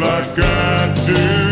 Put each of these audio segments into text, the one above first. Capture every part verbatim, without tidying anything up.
like I do.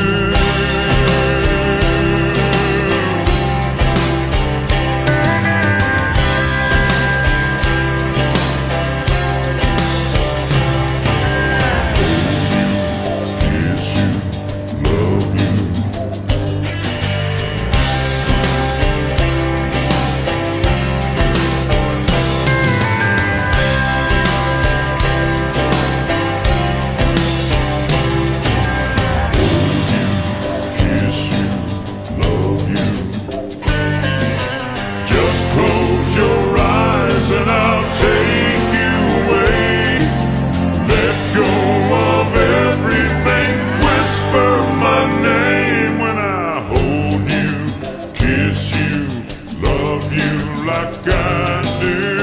Close your eyes and I'll take you away. Let go of everything. Whisper my name when I hold you, kiss you, love you like I do.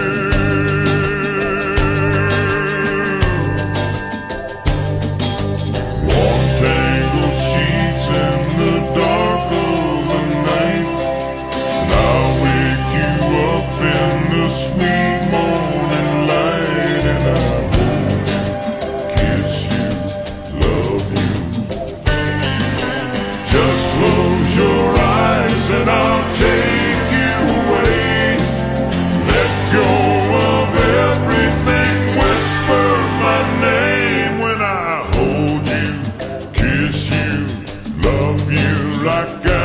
Warm tangled sheets in the dark of the night, and I'll wake you up in the sweet morning light, and I hold you, kiss you, love you. Just close your eyes and I'll take you away. Let go of everything. Whisper my name when I hold you, kiss you, love you like I